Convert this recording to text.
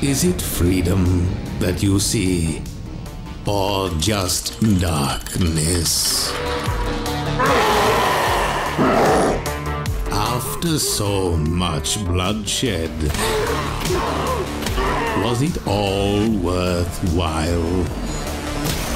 Is it freedom that you see, or just darkness? After so much bloodshed, was it all worthwhile?